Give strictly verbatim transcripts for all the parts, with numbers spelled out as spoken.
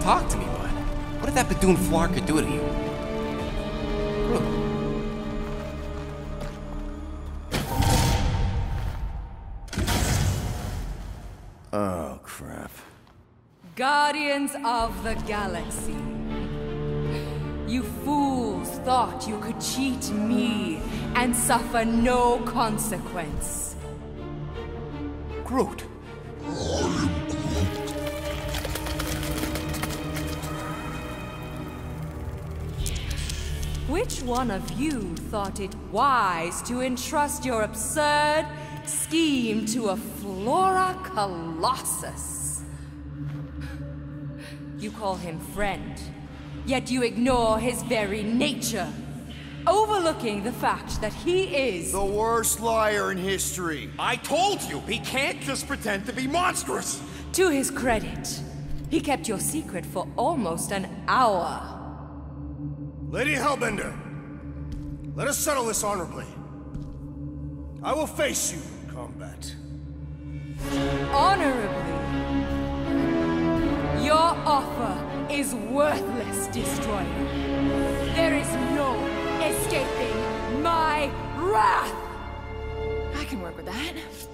talk to me, bud. What did that Bethune Flarka do to you? Groot. Oh, crap. Guardians of the Galaxy. You fools thought you could cheat me and suffer no consequence. Groot. Which one of you thought it wise to entrust your absurd scheme to a Flora Colossus? You call him friend, yet you ignore his very nature, overlooking the fact that he is The worst liar in history. I told you, he can't just pretend to be monstrous! To his credit, he kept your secret for almost an hour. Lady Hellbender, let us settle this honorably. I will face you in combat. Honorably? Your offer is worthless, Destroyer. There is no escaping my wrath! I can work with that.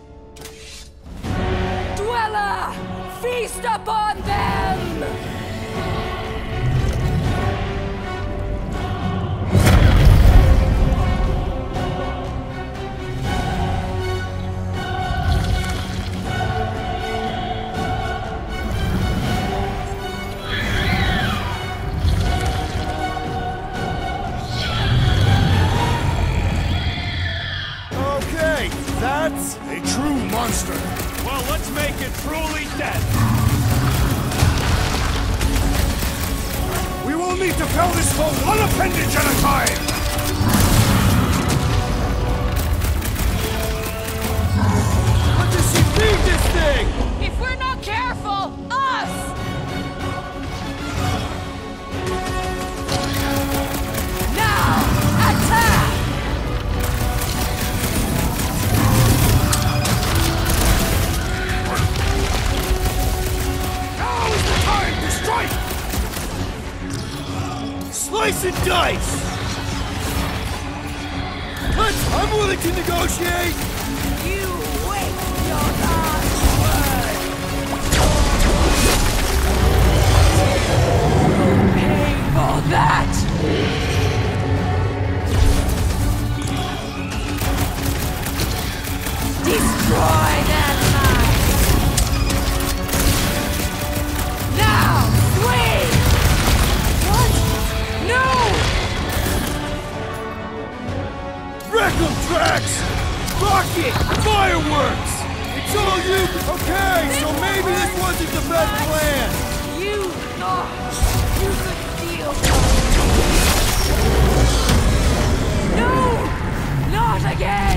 Dweller! Feast upon them! Okay, that's A true monster. Well, let's make it truly dead. We will need to fell this foe one appendage at a time! What does she feed this thing? If we're not careful, us! Now, attack! Now is the time to strike! Slice and dice! But I'm willing to negotiate! You wait your last word! Pay for that! Destroy their lives! Now, swing! What? No! Wreck 'em, Drax! Rocket! Fireworks! It's all you! Okay, so maybe this wasn't the best plan! You thought you could steal from me. No! Not again!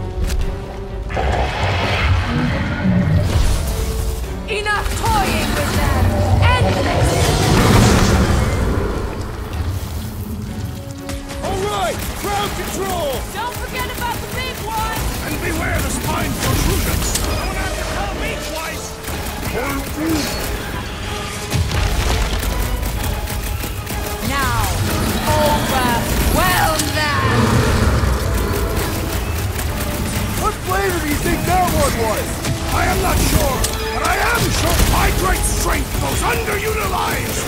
Enough toying with them! End this! Alright! Crowd control! Don't forget about the big one! And beware the spine protrusions! Don't have to tell me twice! Now, overwhelm them! What flavor do you think that one was? I am not sure, but I am sure my great strength goes underutilized!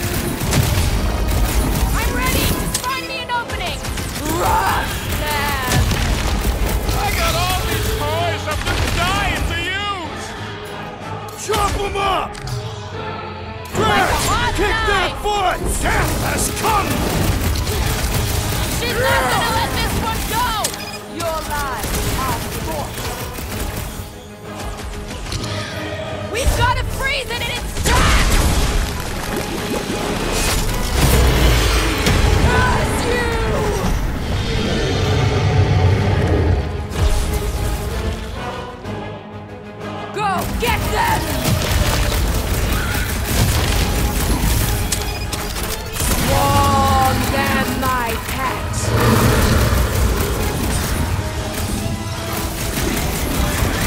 I'm ready! Just find me an opening! Rush them! I got all these toys I'm just dying to use! Chop 'em up! Drax! hot Kick that knife! butt! Death has come! She's not gonna let this one go! Your lives are forfeit. We've gotta freeze it in its tracks! Curse you! Go get them! Swarm them, my pet!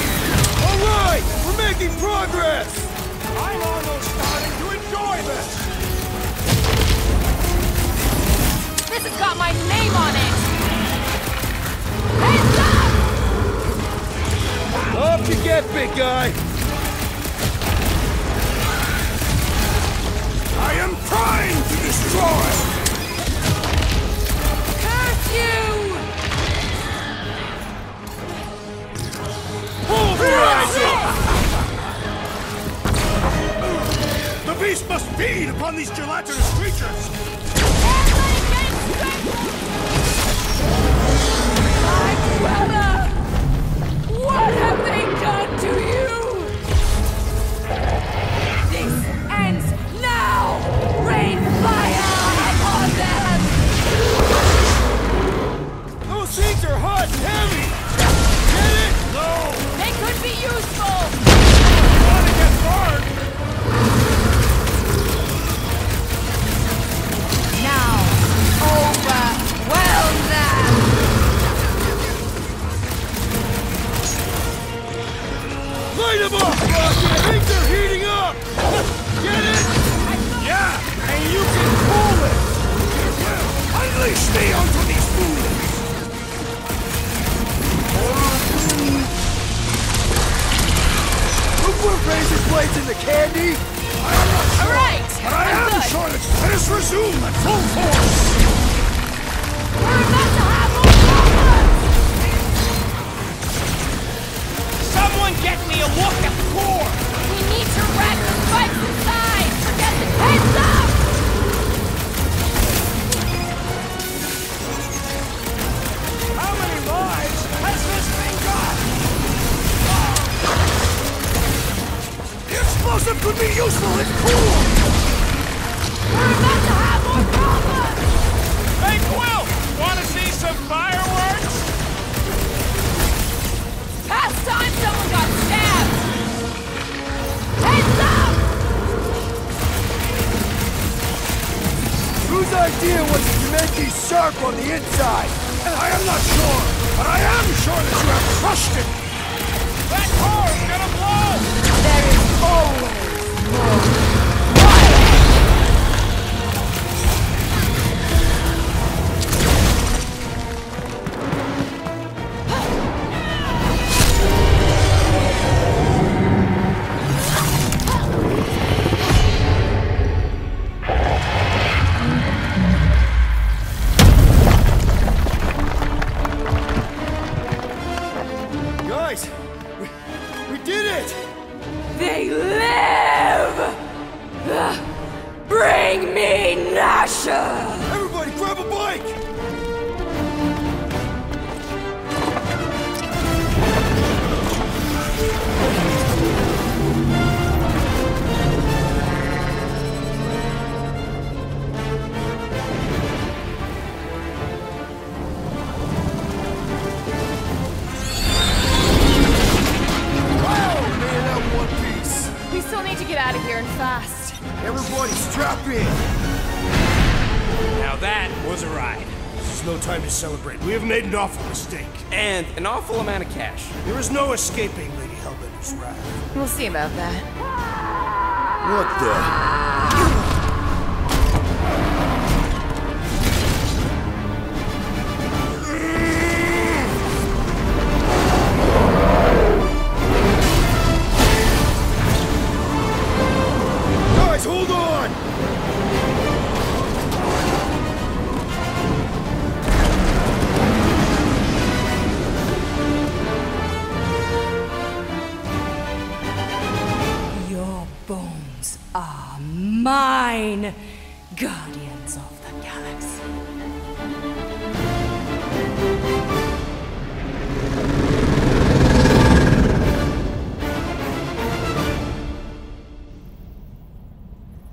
Alright! We're making progress! I'm almost starting to enjoy this! This has got my name on it! Heads up! Up you get, big guy! I am trying to destroy! Curse you! Pulverize The beast must feed upon these gelatinous creatures! My brother! What have they done to you? This ends now! Rain fire upon them! Those things are hot and heavy! Get it? No! They could be useful! I want to get burned! Now, overwhelm them! Light them up, Rocky! Things are heating up! Get it? Yeah! And you can pull it! Well, unleash me onto these fools! Who put razor blades in the candy? I am not sure, Alright, but I I'm am good. sure that let us resume at full force! We're about to have more problems! Someone get me a look at the core! We need to wreck the spikes inside! Forget the heads up! How many lives has this thing got? The explosive could be useful if cool! We're about to have more problems! Hey, Quill! Wanna see some fireworks? Past time someone got stabbed! Heads up! Whose idea was it to make these sharp on the inside? I am not sure, but I am sure that you have crushed it! That core's gonna blow! There is always more. Guys, we, we did it! They live! Bring me Nasha! Everybody grab a bike! We still need to get out of here and fast. Everybody strap in! Now that was a ride. This is no time to celebrate. We have made an awful mistake. And an awful amount of cash. There is no escaping Lady Hellbender's wrath. We'll see about that. What the? Guys, hold on! Your bones are mine, guardians of the galaxy.